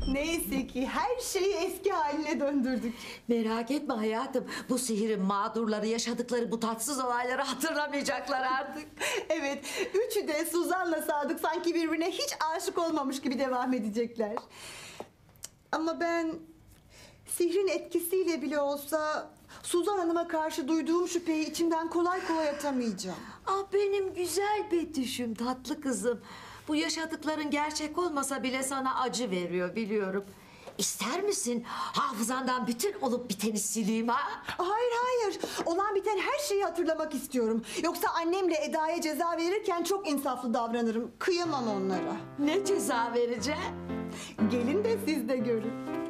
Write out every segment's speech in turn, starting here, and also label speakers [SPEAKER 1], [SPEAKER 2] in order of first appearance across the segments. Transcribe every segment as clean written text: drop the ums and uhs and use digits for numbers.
[SPEAKER 1] Neyse ki her şeyi eski haline döndürdük.
[SPEAKER 2] Merak etme hayatım. Bu sihirin mağdurları yaşadıkları bu tatsız olayları hatırlamayacaklar artık.
[SPEAKER 1] Evet, üçü de Suzan'la Sadık sanki birbirine hiç aşık olmamış gibi devam edecekler. Ama ben sihrin etkisiyle bile olsa Suzan Hanım'a karşı duyduğum şüpheyi içimden kolay kolay atamayacağım.
[SPEAKER 2] Ah benim güzel Betüş'üm, tatlı kızım. Bu yaşadıkların gerçek olmasa bile sana acı veriyor biliyorum. İster misin hafızandan bütün olup biteni sileyim ha?
[SPEAKER 1] Hayır hayır, olan biten her şeyi hatırlamak istiyorum. Yoksa annemle Eda'ya ceza verirken çok insaflı davranırım. Kıyamam onlara.
[SPEAKER 2] Ne ceza vereceğim?
[SPEAKER 1] Gelin de siz de görün.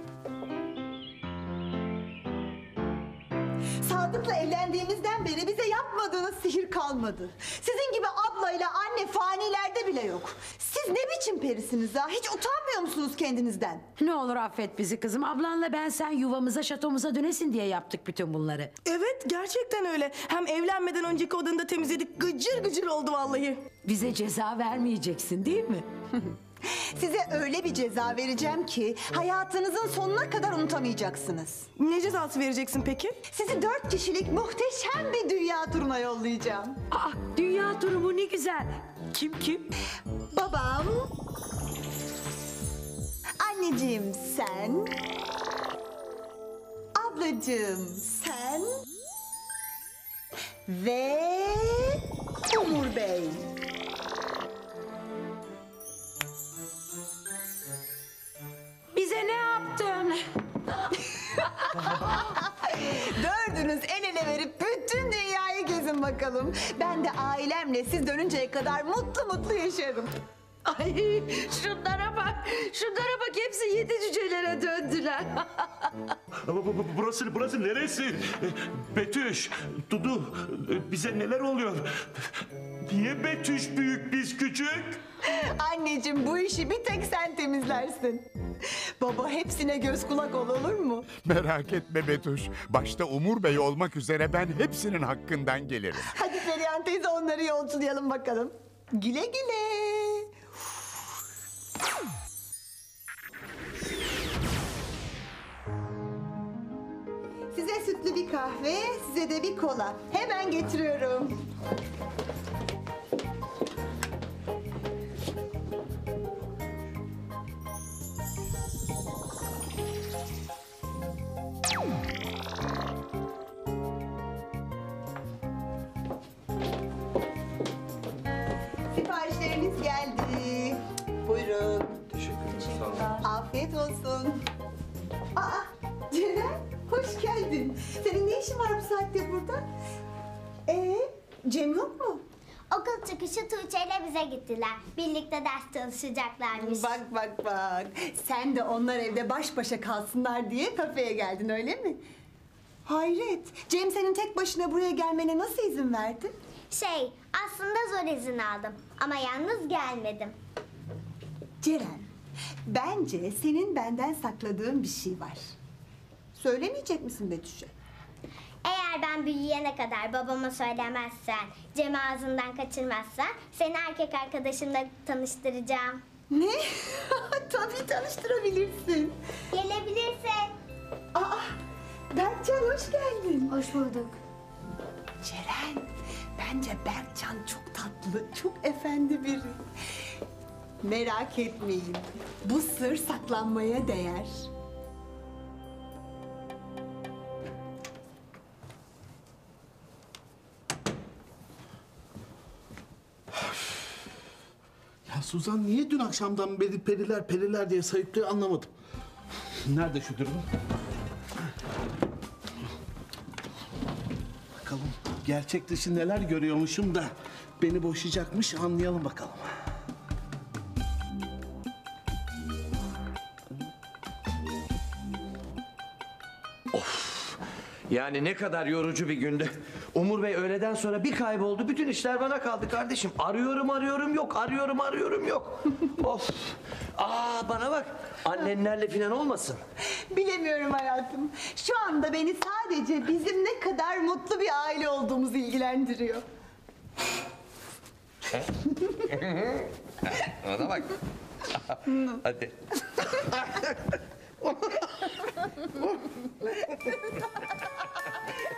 [SPEAKER 1] Sadık'la evlendiğimizden beri bize yapmadığınız sihir kalmadı. Sizin gibi ablayla anne fanilerde bile yok. Siz ne biçim perisiniz ha? Hiç utanmıyor musunuz kendinizden?
[SPEAKER 3] Ne olur affet bizi kızım. Ablanla ben sen yuvamıza şatomuza dönesin diye yaptık bütün bunları.
[SPEAKER 4] Evet, gerçekten öyle. Hem evlenmeden önceki odanı da temizledik. Gıcır gıcır oldu vallahi.
[SPEAKER 3] Bize ceza vermeyeceksin değil mi?
[SPEAKER 1] Size öyle bir ceza vereceğim ki hayatınızın sonuna kadar unutamayacaksınız.
[SPEAKER 4] Ne cezası vereceksin peki?
[SPEAKER 1] Sizi 4 kişilik muhteşem bir dünya turuna yollayacağım.
[SPEAKER 3] Aa, dünya turu mu ne güzel. Kim?
[SPEAKER 1] Babam, anneciğim sen, ablacığım sen ve Umur Bey.
[SPEAKER 3] Bize ne yaptın?
[SPEAKER 1] Dördünüz el ele verip bütün dünyayı gezin bakalım. Ben de ailemle siz dönünceye kadar mutlu mutlu yaşarım.
[SPEAKER 2] Ay şunlara bak. Şunlara bak, hepsi 7 cücelere döndüler.
[SPEAKER 5] Ama burası neresi? Betüş, Dudu, bize neler oluyor? Niye Betüş büyük biz küçük?
[SPEAKER 1] Anneciğim bu işi bir tek sen temizlersin. Baba hepsine göz kulak ol, olur mu?
[SPEAKER 6] Merak etme Betüş. Başta Umur Bey olmak üzere ben hepsinin hakkından gelirim.
[SPEAKER 1] Hadi Perihan teyze onları yolculayalım bakalım. Güle güle. Size sütlü bir kahve, size de bir kola. Hemen getiriyorum. Siparişleriniz geldi. Buyurun.
[SPEAKER 5] Teşekkürler.
[SPEAKER 1] Afiyet olsun. Aa, Ceren, hoş geldin. Senin ne işin var bu saatte burada? Cem yok mu?
[SPEAKER 7] Okul çıkışı Tuğçe ile bize gittiler. Birlikte ders çalışacaklarmış.
[SPEAKER 1] Bak. Sen de onlar evde baş başa kalsınlar diye kafeye geldin öyle mi? Hayret. Cem senin tek başına buraya gelmene nasıl izin verdi?
[SPEAKER 7] Aslında zor izin aldım. Ama yalnız gelmedim.
[SPEAKER 1] Ceren, bence senin benden sakladığın bir şey var. Söylemeyecek misin Betüş'e?
[SPEAKER 7] Eğer ben büyüyene kadar babama söylemezsen, Cem'i ağzından kaçırmazsan seni erkek arkadaşımla tanıştıracağım.
[SPEAKER 1] Ne? Tabii tanıştırabilirsin.
[SPEAKER 7] Gelebilirse.
[SPEAKER 1] Aa, Berkcan hoş geldin.
[SPEAKER 7] Hoş bulduk.
[SPEAKER 1] Ceren, bence Berkcan çok tatlı, çok efendi biri. Merak etmeyin, bu sır saklanmaya değer.
[SPEAKER 8] Ya Suzan niye dün akşamdan beri periler diye sayıklıyor anlamadım. Nerede şu durum? Bakalım gerçek dışı neler görüyormuşum da beni boşayacakmış, anlayalım bakalım.
[SPEAKER 9] Yani ne kadar yorucu bir gündü. Umur Bey öğleden sonra bir kayboldu. Bütün işler bana kaldı kardeşim. Arıyorum yok. Arıyorum yok. Of. Bana bak. Annenlerle falan olmasın.
[SPEAKER 1] Bilemiyorum hayatım. Şu anda beni sadece bizim ne kadar mutlu bir aile olduğumuz ilgilendiriyor.
[SPEAKER 9] Bana bak. Hadi.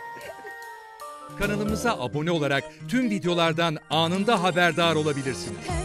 [SPEAKER 10] Kanalımıza abone olarak tüm videolardan anında haberdar olabilirsiniz.